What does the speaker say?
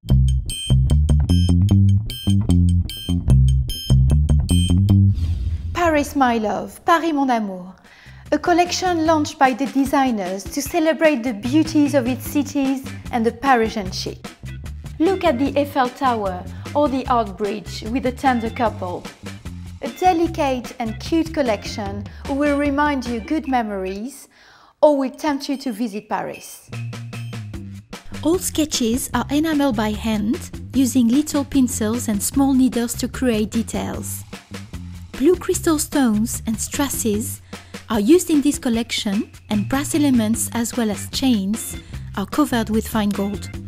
Paris My Love, Paris Mon Amour, a collection launched by the designers to celebrate the beauties of its cities and the Parisian chic. Look at the Eiffel Tower or the Art Bridge with a tender couple. A delicate and cute collection who will remind you good memories or will tempt you to visit Paris. All sketches are enameled by hand, using little pencils and small needles to create details. Blue crystal stones and strass are used in this collection, and brass elements as well as chains are covered with fine gold.